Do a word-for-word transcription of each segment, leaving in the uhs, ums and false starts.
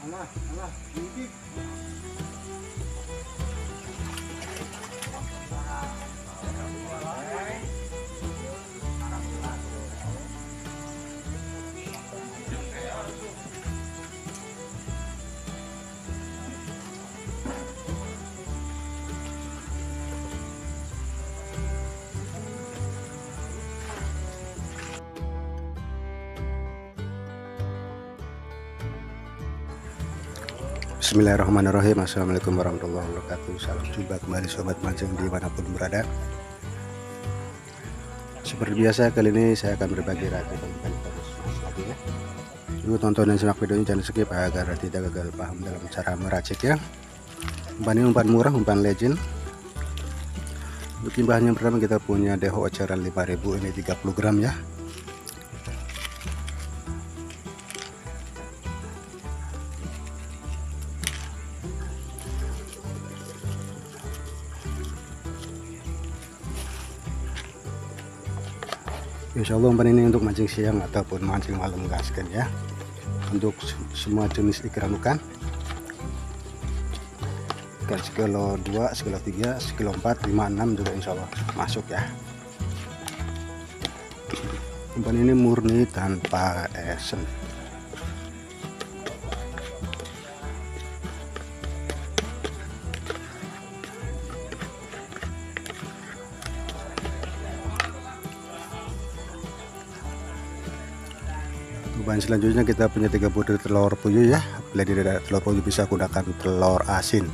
alah, alah, ini. Bismillahirrahmanirrahim. Assalamualaikum warahmatullahi wabarakatuh. Salam jumpa kembali sobat mancing dimanapun berada. Seperti biasa, kali ini saya akan berbagi racikan ikan paus mas lagi ya. Dulu tonton dan simak videonya, jangan skip agar tidak gagal paham dalam cara meracik ya. Umpan ini umpan murah, umpan legend. Untuk timbangan yang pertama kita punya deho eceran lima ribu, ini tiga puluh gram ya. Insya Allah umpan ini untuk mancing siang ataupun mancing malam gaskan ya. Untuk semua jenis ikan bukan ikan sekilo dua, sekilo tiga, sekilo empat, lima, enam juga insya Allah masuk ya. Umpan ini murni tanpa esen. Bahan selanjutnya kita punya tiga butir telur puyuh ya. Bila tidak ada telur puyuh bisa gunakan telur asin.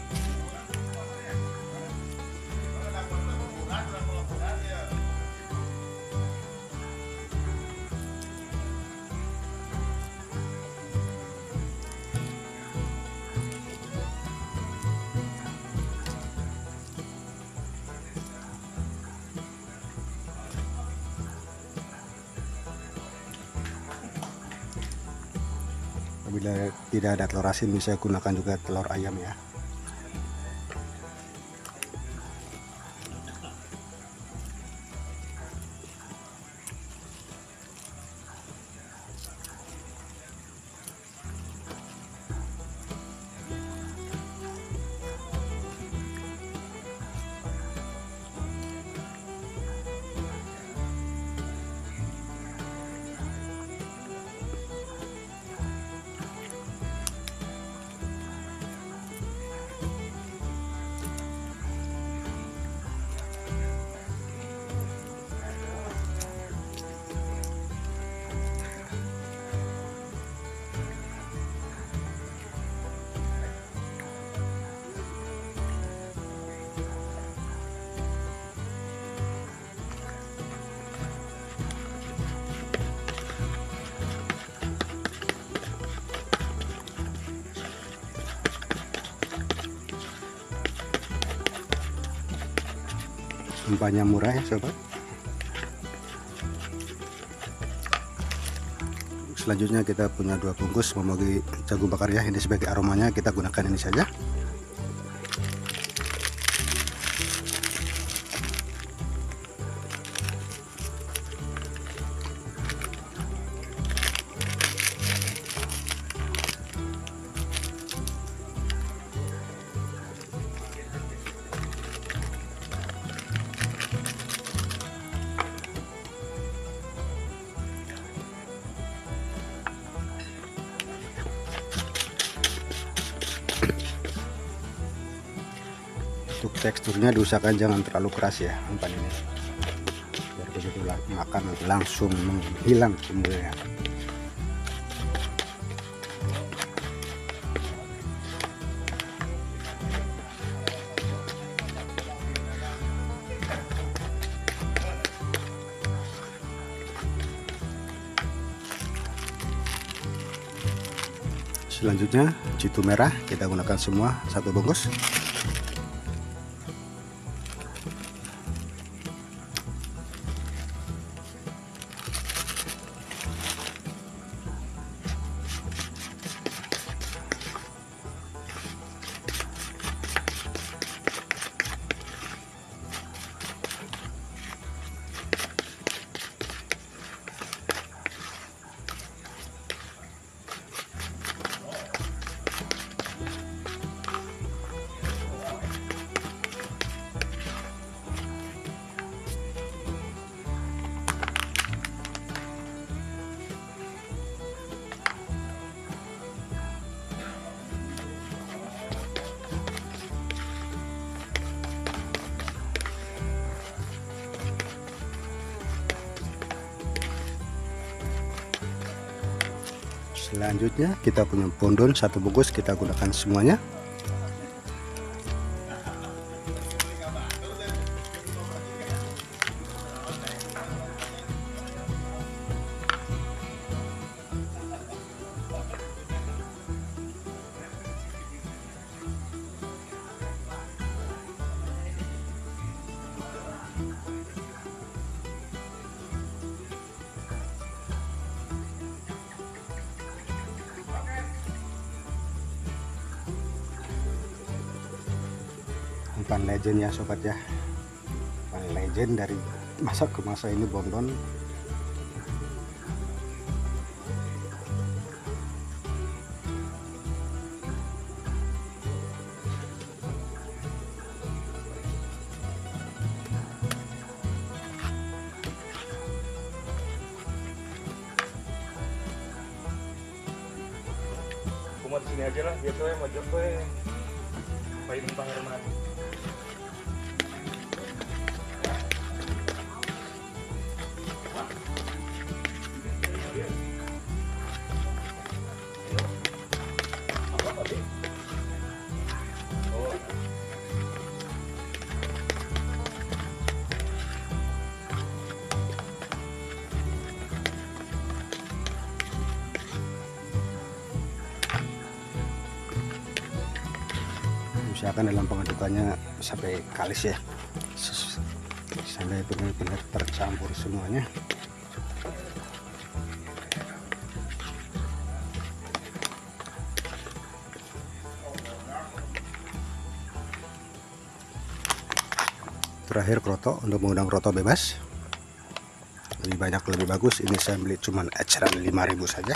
Bila tidak ada telur asin bisa gunakan juga telur ayam ya. Umpannya murah ya sobat. Selanjutnya kita punya dua bungkus memogi jagung bakar ya. Ini sebagai aromanya kita gunakan ini saja. Untuk teksturnya diusahakan jangan terlalu keras ya umpan ini, biar begitu makan langsung menghilang semuanya. Selanjutnya jitu merah kita gunakan semua satu bungkus. Selanjutnya kita punya bondon satu bungkus, kita gunakan semuanya. Umpan legend ya sobat ya, umpan legend dari masa ke masa ini bondon. Cuma di sini aja lah, biar tuh yang mojok tuh paling numpang herman. Usahakan dalam pengadukannya sampai kalis ya, sampai benar-benar tercampur semuanya. Terakhir kroto, untuk mengundang kroto bebas lebih banyak lebih bagus. Ini saya beli cuman eceran lima ribu saja.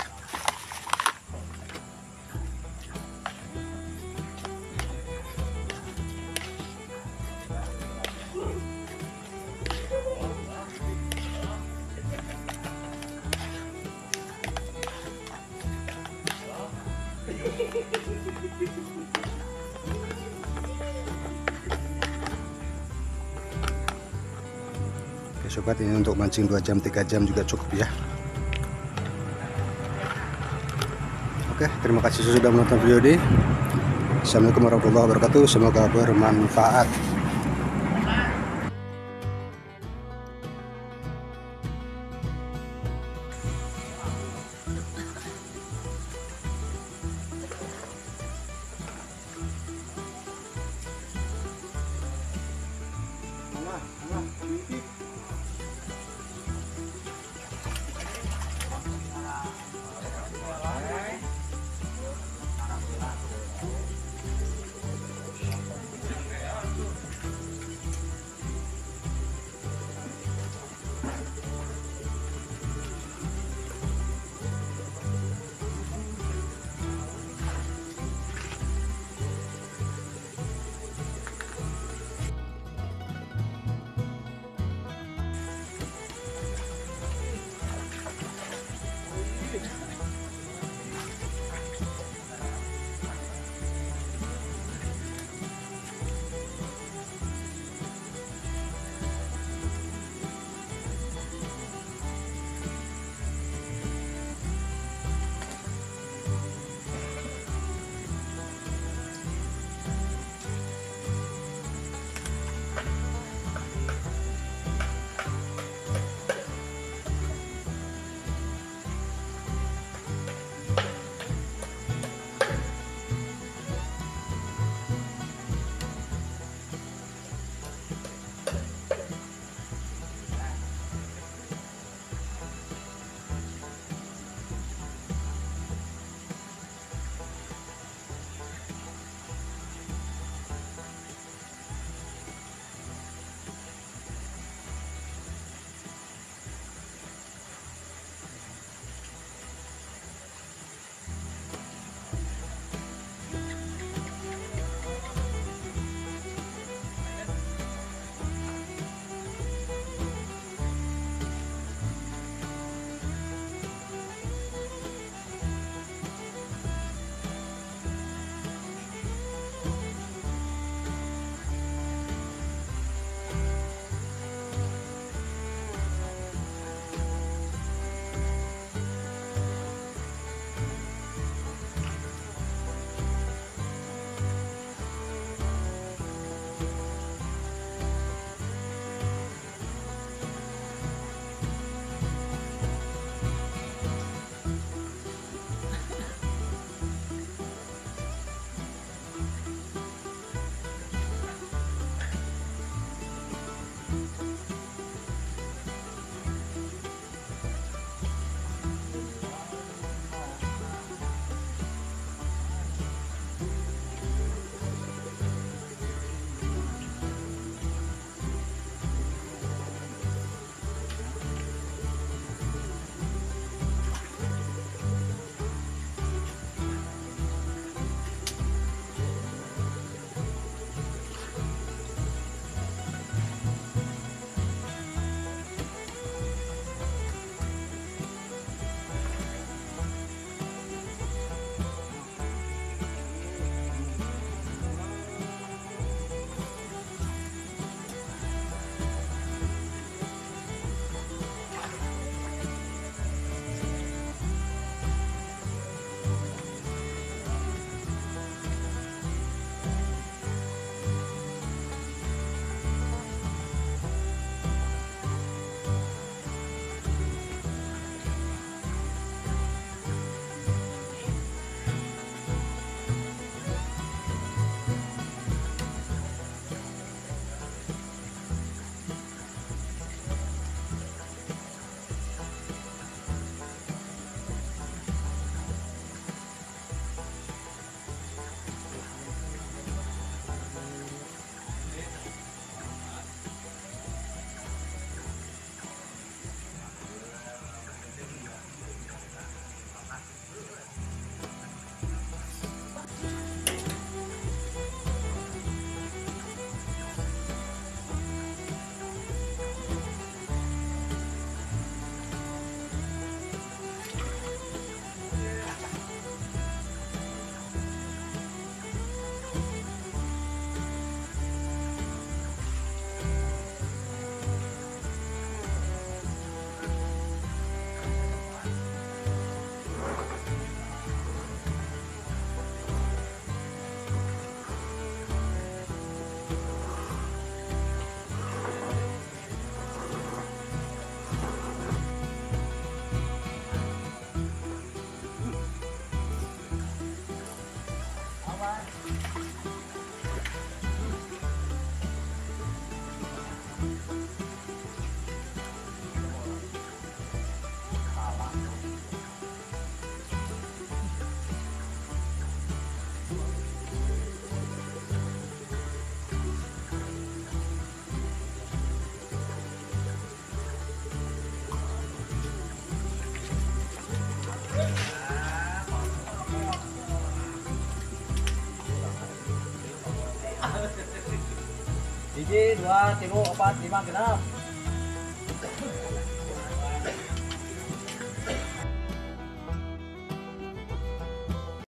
Oke sobat, ini untuk mancing dua jam tiga jam juga cukup ya. Oke, terima kasih sudah menonton video ini. Assalamualaikum warahmatullahi wabarakatuh, semoga bermanfaat. hiji, dua, tilu, opat, lima, genap.